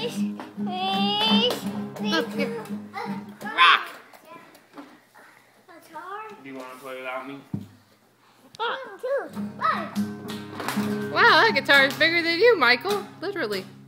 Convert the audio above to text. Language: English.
Look here. Rock. Do you want to play without me? Wow, that guitar is bigger than you, Michael. Literally.